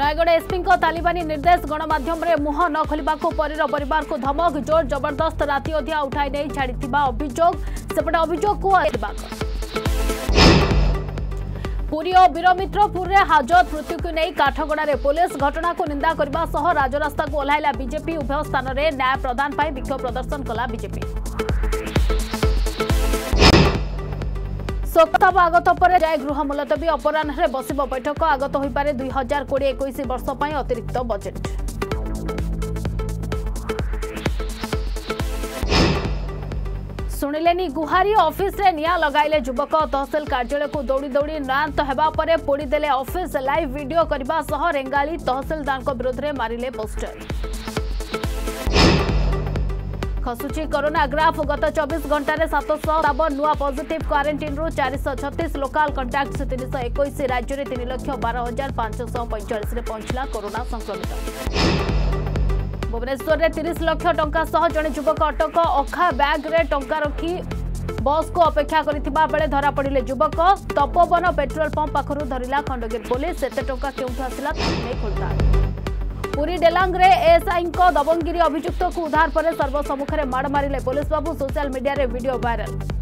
Nayagarh SP तालिबानी निर्देश गणमाध्यम रे मुह न खोलने परीर परिवार को धमक जोर जबरदस्त राति अधिया उठाई नहीं छाड़ी अभियोग सेपटे अभियोग को पुरी और वीरमित्रपुर में हाजत मृत्यु को नहीं काठगड़ा पुलिस घटना को निंदा करने सह राजरास्ता को ओह्लैला बीजेपी उभय स्थान में न्याय प्रदान पर विक्षोभ प्रदर्शन कला बीजेपी शोकताप आगत पर जाए गृह मुलतवी अपराह बस बैठक आगत हो पारे 2020-21 वर्ष पर अतिरिक्त बजेट शुणिलेनी गुहारी ऑफिस रे निया लगाइले युवक तहसील कार्यालय को दौड़ी दौड़ी नयांत हेबा परे पोड़ीदेले ऑफिस लाइव वीडियो करबा सह रेंगाली तहसीलदार विरोध में मारिले पोस्टर खसुची कोरोना ग्राफ गत 24 घंटा 700 नुआ पॉजिटिव क्वारंटाइन रु 436 लोकाल कंटाक्ट 321 राज्य में 3,12,545 रे पहुंचला कोरोना संक्रमित भुवनेश्वर में 30 लाख टंका सह जड़े युवक अटक अखा बैग रे टंका रखी बस को अपेक्षा करथिबा बेले धरा पड़िले युवक तपोवन पेट्रोल पंप पाखरु धरिला खंडगिरी पुलिस एते टंका केउठु आसिला नहीं खोलता पुरी डेलांग रे एएसआई दबंगिरी अभियुक्त को उद्धार पर सर्वसम्मुख में माड़ मारे पुलिस बाबू सोशल मीडिया रे वीडियो वायरल।